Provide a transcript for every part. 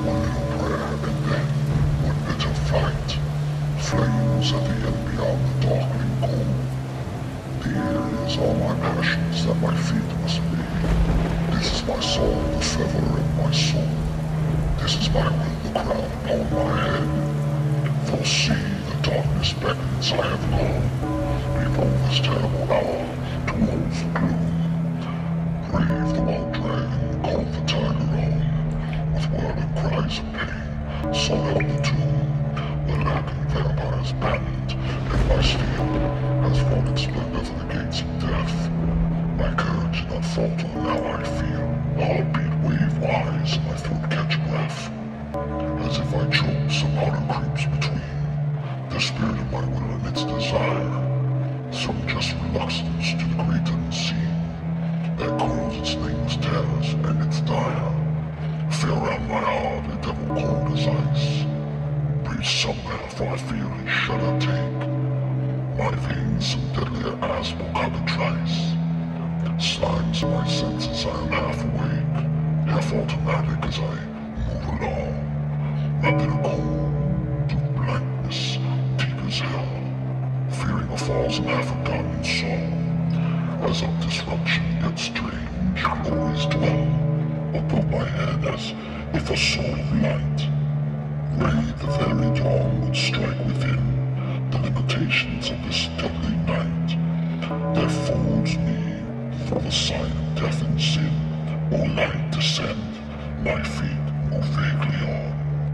One little prayer and then one bitter fight. Flames at the end beyond the darkling cold. The air is all my passions that my feet must be. This is my soul, the fervour in my soul. This is my will, the crown upon my head. For see, the darkness beckons, I have gone before this terrible hour towards the gloom. Brave the wild dragon, called the tiger on, with whirling cries of pain, sought out the tomb. The lacking vampires battened, and my steel has fought in splendour for the gates of death. My courage did not falter, now I feel the heartbeat wave-wise and my throat catch breath. As if I choke, some harder creeps between the spirit of my will and its desire. Some just reluctance to the great unseen that calls its nameless terrors and its dire. Fear around my heart, a devil cold as ice. Breathe somewhere, for I feel a shudder take. My veins some deadlier asp or cockatrice. Slimes in my senses, I am half awake, half automatic as I move along. My bitter cold to blankness, deep as hell, fearing a false and half-forgotten song. As of disruption yet strange, always dwell above my head as if a soul of light. Ray the very dawn would strike within the limitations of this deadly night. There folds me for the sign of death and sin. O light descend, my feet move vaguely on.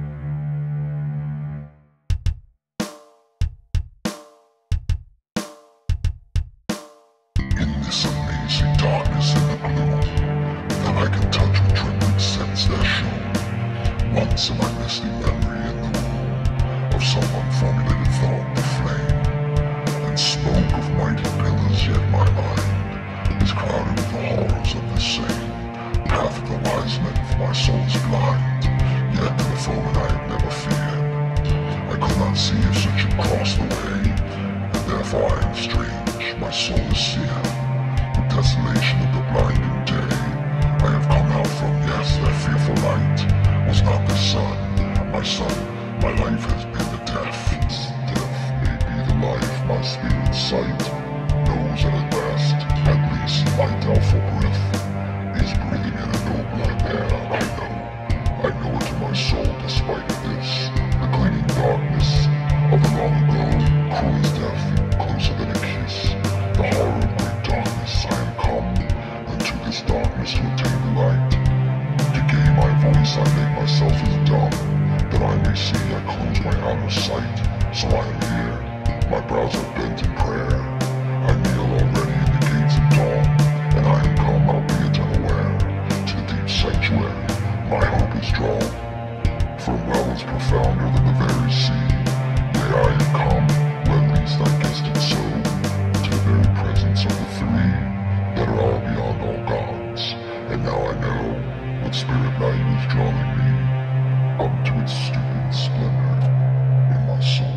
In this amazing darkness and the gloom, that I can touch with trembling sense there shone once in my misty memory in the womb of some unformulated thought the flame, and spoke of mighty pillars, yet my mind is crowded with the horrors of the same. Path of the wise men, for my soul is blind, yet the foeman I have never feared. I could not see if such should cross the way, and therefore I am strange, my soul is seared. The desolation of the blinding day I have come out from, yes, that fearful light was not the sun, my life has been the death. Death may be the life my spirit sight knows at least my doubtful breath is breathing in a nobler air. I know it to my soul despite of this. The clinging darkness of the long ago, cruel as death, closer than a kiss. The horror of great darkness, I am come unto this darkness to attain the light. To gain my voice I make myself as dumb, that I may see I close my outer sight. So I am here, my brows are bent in prayer. I kneel already in the gates of dawn, and I am come, albeit unaware, to the deep sanctuary my hope is drawn. From wells profounder than the very sea, yea, I am come, where least I guessed it so, to the very presence of the three that are all beyond all gods. And now I know what spirit night is drawing me up to its stupid splendor in my soul.